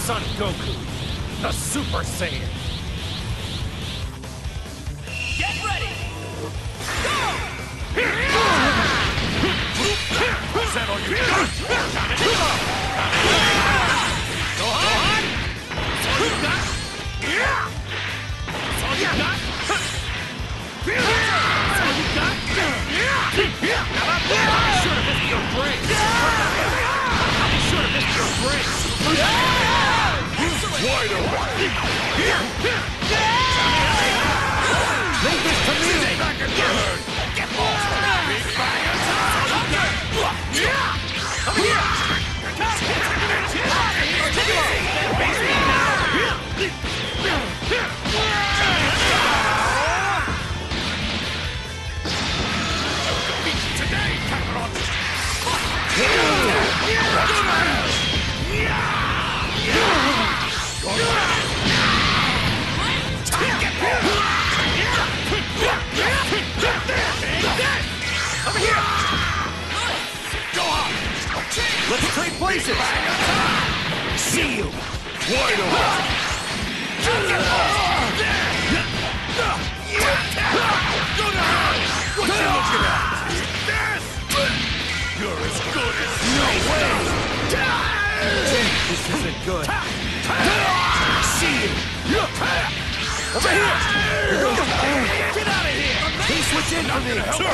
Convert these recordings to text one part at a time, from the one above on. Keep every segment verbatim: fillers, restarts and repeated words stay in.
Son Goku, the Super Saiyan. Get ready! Go! Is that all you got? Gohan! That's all you got? That's all you got? That's all you got? I'll be sure to visit your grave. I'll be sure to visit your grave. Wide open. Leave this to me. Back and turn. Get lost. Big bang attack. Come here. Today, Kakarot. Over here! Go on! Let's trade places! See you! Wide open! Go down! What you looking at? This! You're as good as... No way! This isn't good. See you! Over here! Get out of here! Please switch in for me!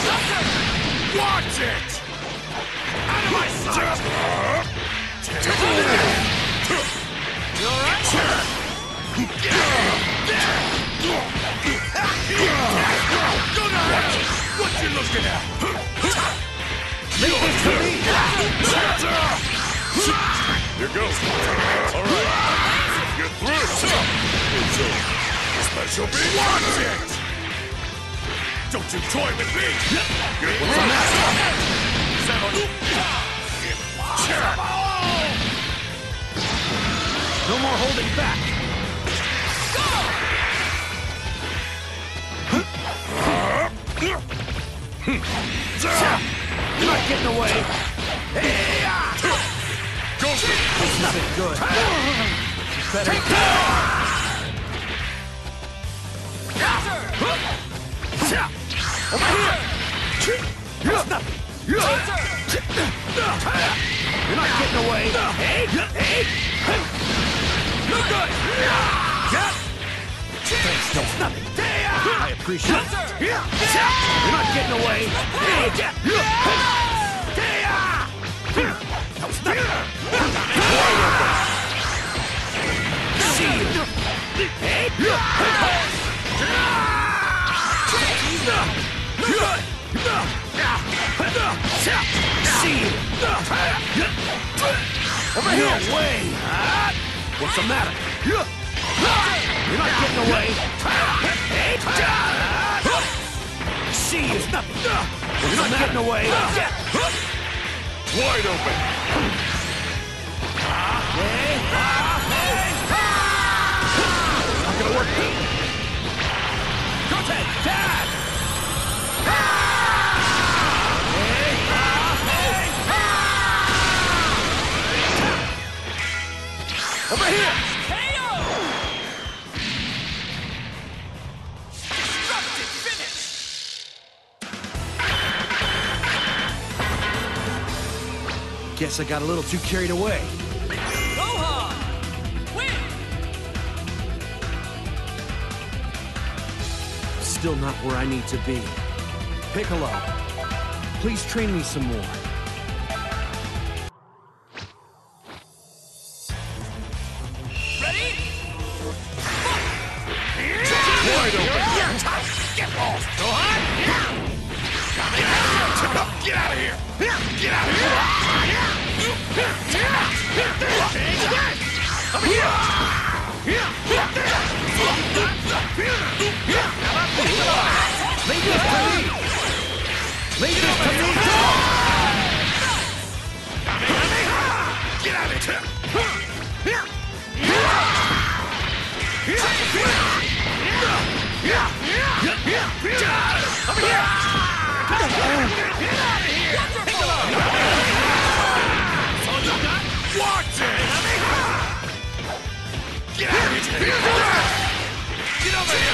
Watch it! Out of my sight! Take it! You alright? Go down! What you looking at? Leave this to me! Here goes! Alright! Get through! It's over! Special beam! Watch it! Don't you toy with me! What's the matter? No more holding back! Go! You're not getting away! Go! This isn't good! You better... Over here! It's nothing! You're not getting away! Hey! Hey! You're good! Thanks, no, it's nothing! I appreciate it! You're not getting away! Hey! That was nothing! See you! Hey! See you! Over here! No way! What's the matter? You're not getting away! See you! Nothing! You're not getting away! Wide open! Not gonna work! Go ahead! Dad! Over here! K O! Destructive finish! Guess I got a little too carried away. Gohan! Win! Still not where I need to be. Piccolo, please train me some more. Wide open! Get lost! Gohan! Get out of here! Get out of here! Over here! Leave this to me! Leave this to me! Get out of here! Over here! Get out of here! Piccolo! Watch it! Get over here!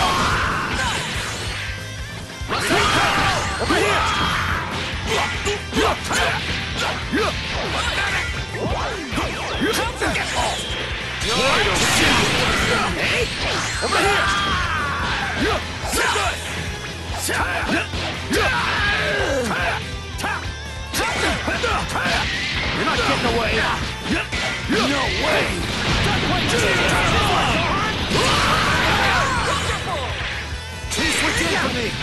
Over here! Hey! Over here! You're not getting away! No way! He's switching for me!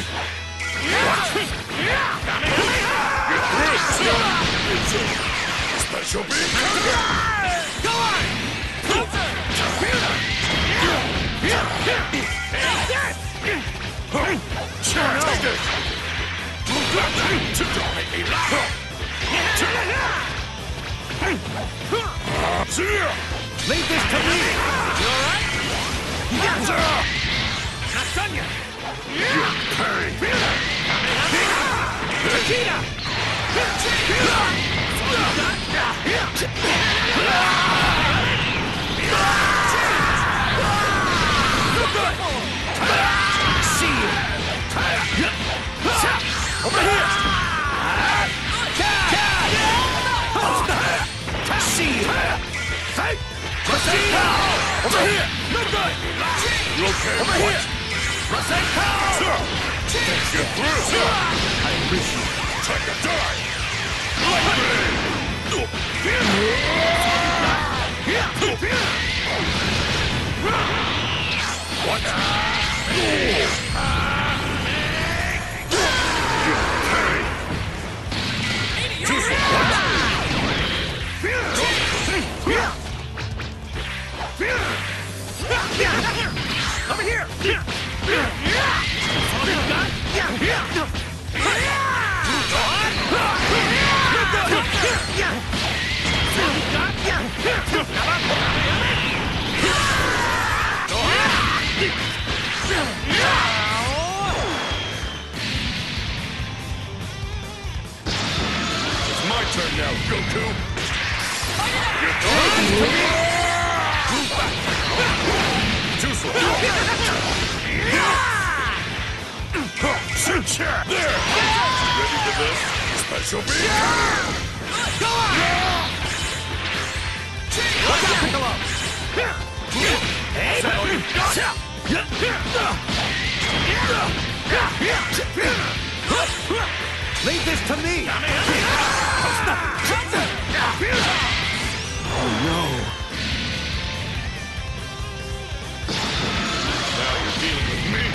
Special beam! Go on! Take it! Don't make me laugh! Leave this to me! You alright? Not done yet! Vegeta! See you! Over here! See you! Over here! Good good! You okay? Over here! Get through! I appreciate it. Time to die! Lightning! What? Over here! It's my turn now, Goku! Get Too slow! There! Ready for this? Special beam! Go on! Look out, Piccolo! Hey! Leave this to me! Oh no! Now you're dealing with me!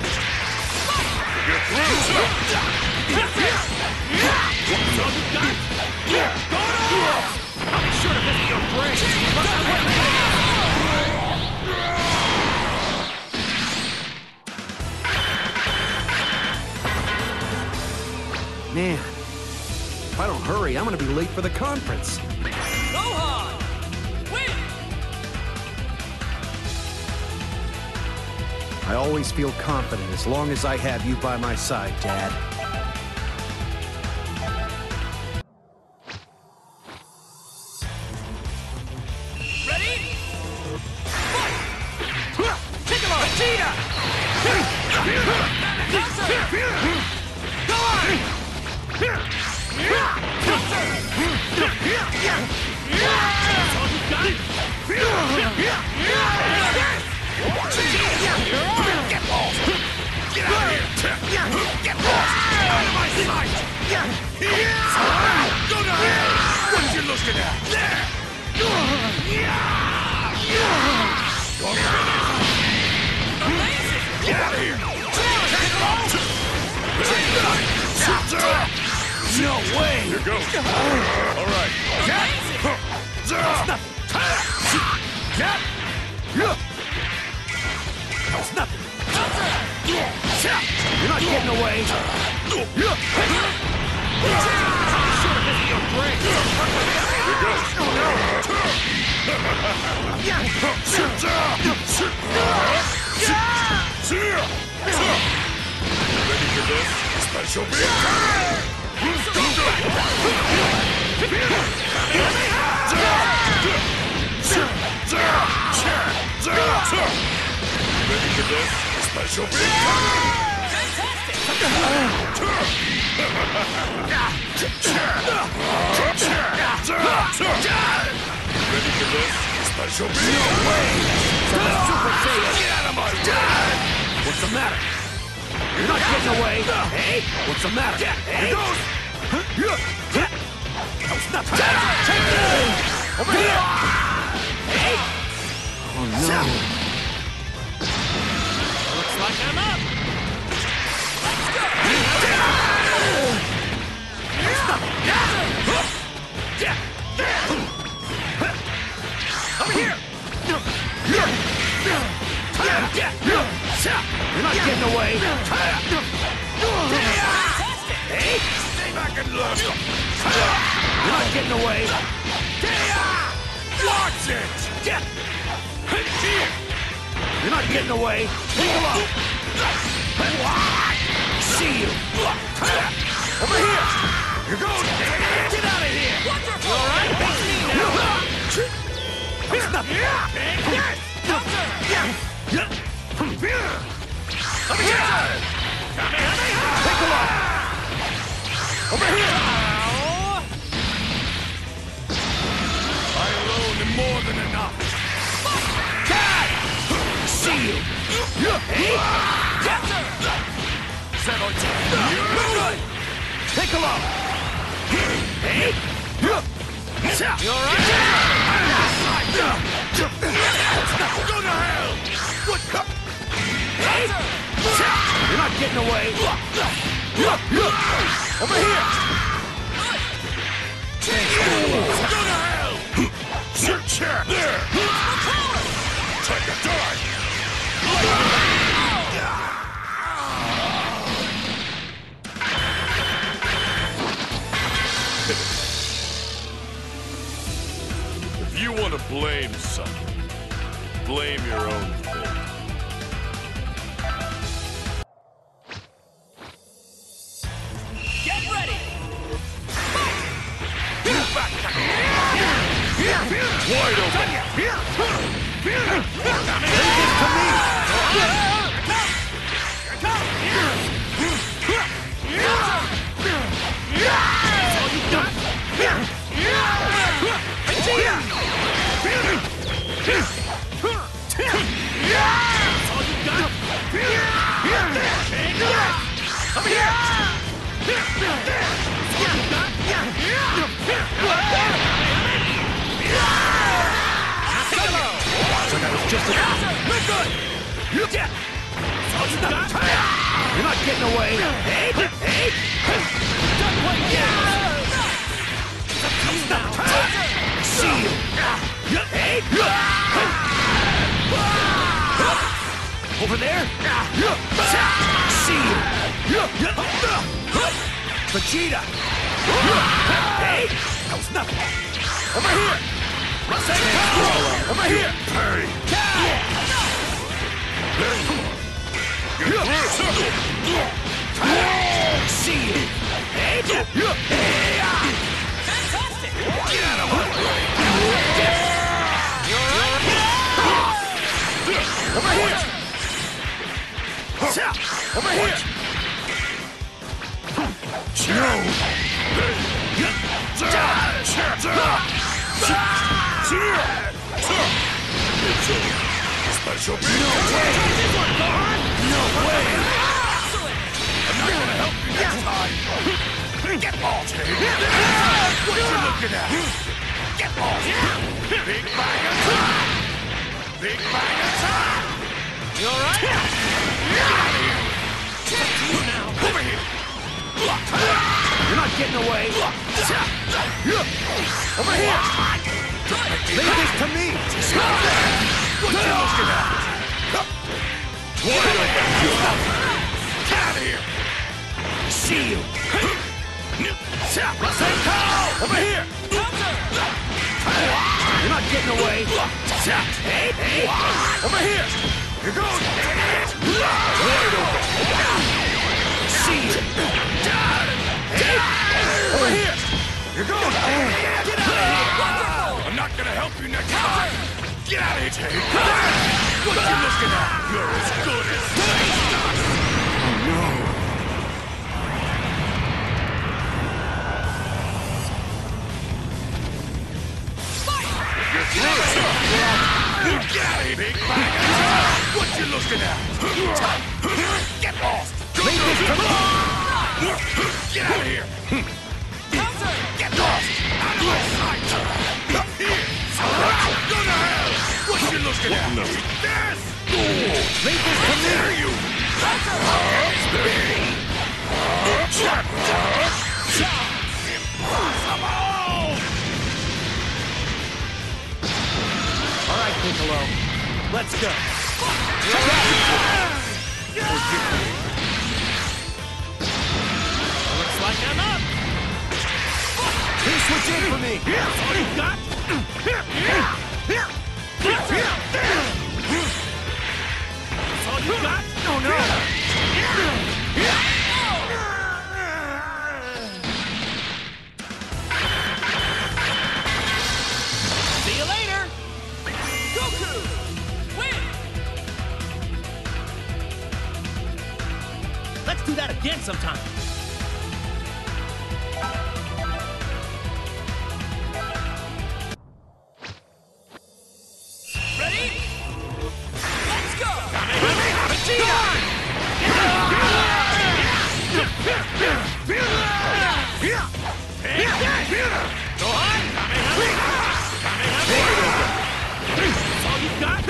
Get through! I'll be sure to visit your brain! Man, if I don't hurry, I'm gonna be late for the conference. Gohan! Win! I always feel confident as long as I have you by my side, Dad. Ready? Fight! Piccolo! Vegeta! Go on! Get lost! Get out of here! Get lost! Out of my sight! Go down here! What you looking at? There! Get out of here! No way! Here goes! All right! That's nothing! You're not getting away! Here Ready for this? Special beam! for this? Special beam! Fantastic! Ready for this? Special beam! No way! Super Saiyan! Get out of my way! What's the matter? You're not getting away! Hey! What's the matter? Hey! That was nothing! Over here! Hey! Oh no! Looks like I'm up! Let's go! Over here! You're not getting away! Hey! Stay back and look! You're not getting away! Watch it! You're not getting away! Leave up! See you! Over here! You're going! Get out of here! Wonderful! All right, face me now! It's nothing! Counter! Over here! Take a look! Over here! I alone am more than enough! See you! Hey! Counter! Settle down! Good! Take a look! Hey! You all right? Go to hell! What? Hey! You're not getting away! Over here! Go to hell! There! Time to die! If you want to blame someone, blame your own fate. Get ready! Wide open! Just a... We're good! You're not getting away! Hey! Hey! Don't wait! See you! Hey! Over there? See you! Vegeta! Hey! That was nothing! Over here! Over here! Hurry! See you! Hey! Fantastic! Get out of my way! Over here! Over here! No! Special beam! No way! No way! I'm not gonna help you next time! Get lost! What you looking at? Get lost! Big bang attack! Big bang attack! You all right? Get out of here! Over here! You're not getting away! Over here! Leave this to me! What you looking at? Wide open! Get out of here! See you! Over here! Counter! You're not getting away! Hey! Hey! Over here! You're going! Wide open! See you! Hey! Over here! You're going! Get out of here! I'm not gonna help you next time! Get out of here! Take that! What you looking at? You're as good as dust! Oh no! You're through! Get out of here, big bag! What you looking at? Get lost! Go, go, go, go. Get out of here! Get lost! Out of my sight! Here! Go to hell! What you looking at? Eat this! Leave this to me! Dare you! Impossible! All right, Piccolo. Let's go. Looks like I'm up. Please switch in for me. That's all you got? That's all you got? Oh no! See you later. Goku, win. Let's do that again sometime. Ready? Let's go! Go on! That's all you got?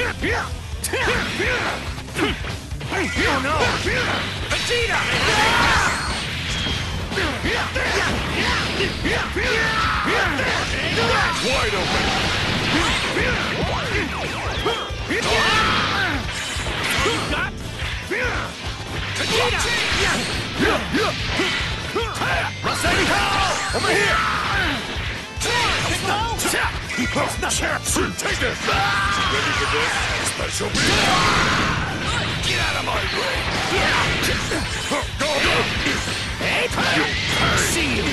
Oh no! Vegeta! Wide open! All you got? Vegeta! Rasengan! Over here! Take this! Ready for this? Special beam! Get out of my way! Go! Hey! See you!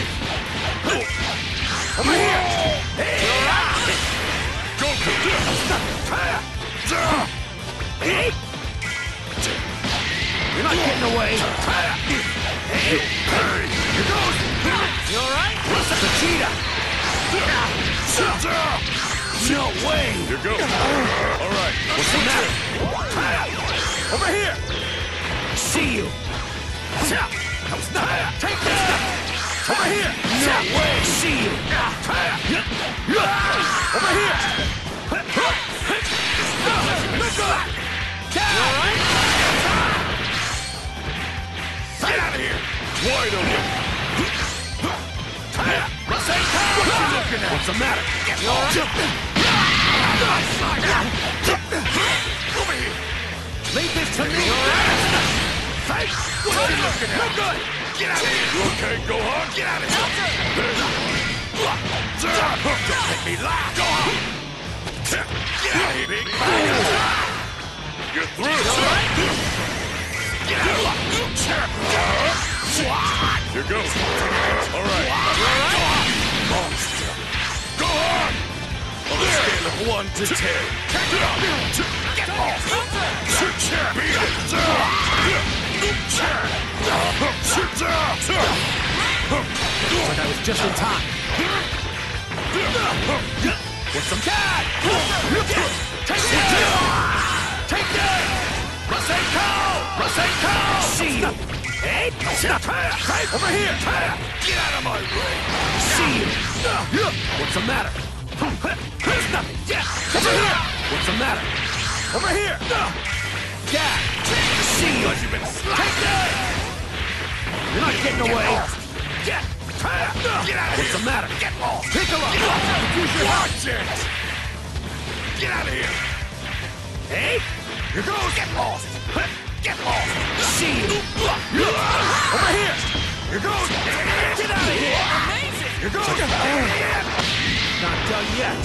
Over here! Hey! Goku! Hey! You're not getting away! Hey! Here goes! You all right? Vegeta! No way! You go! All right! What's the matter? Over here! See you! That was nothing! Take this! Over here! No way! See you! Over here! Get out of here! Wide open! What's the matter? You all right? Over here! Leave this to me! Hey! What are you looking at? No good! Get out of here! You okay, Gohan? Get out of here! Don't make me laugh! Gohan! Get out of here, big bag! You're through! You all right? Get out of here! Here goes! All right! You all right? Monster! Gohan! On a scale of one to ten. Get off! Beat it! Looks like I was just in time. What's some cat? Take this! Take this! Rasengan! Rasengan! See you! Hey! Over here! Get out of my way! See you! What's the matter? There's nothing! Over here! What's the matter? Over here! Dad! See you! You've been Take that! You're not getting away! Get! Get out of What's here! the matter? Get lost! Piccolo! Use your watch it! Get out of here! Hey! Here goes! Get lost! Get lost! See you! Over here! Here goes! Get out of here! Amazing! Here goes! Not done yet!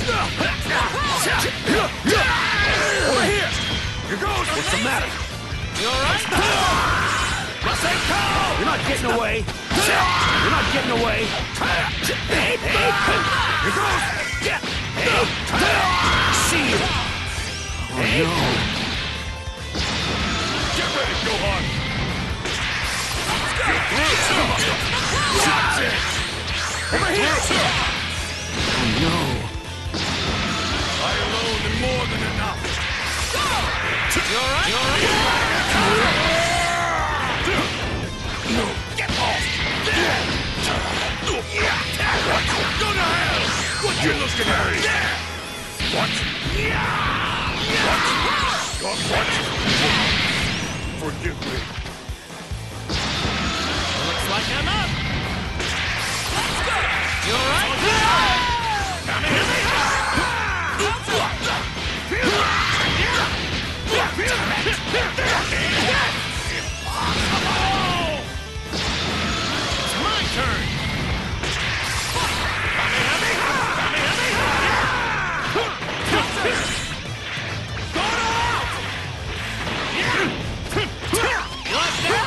Over here! Here goes! What's the matter? You all right? Rasengan! You're not getting away! You're not getting away! Hey, hey! Here goes! Get! Hey! See you! Over here! Oh no! I alone am more than enough. You alright? You alright? No, get off! What? Go to hell! What you looking at? What? What? What? What? Forgive me. Looks like I'm up. Let's go. You alright? It's my turn. You like that?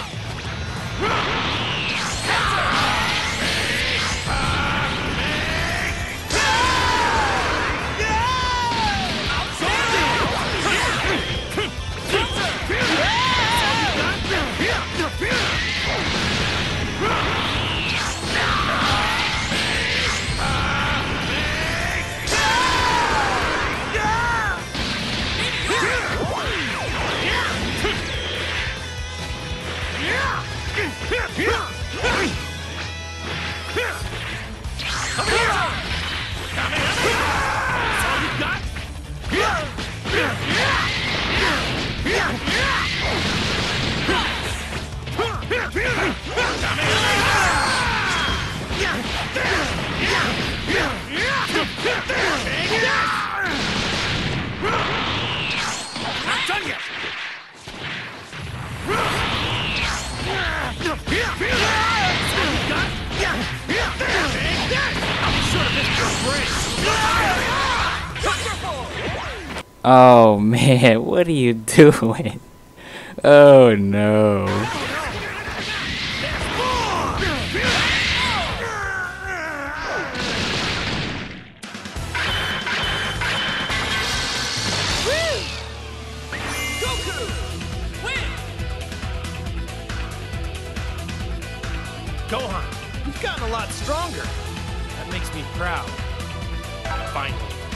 Not done yet. Oh man, what are you doing? Oh no. Gohan, you've gotten a lot stronger. That makes me proud. Finally.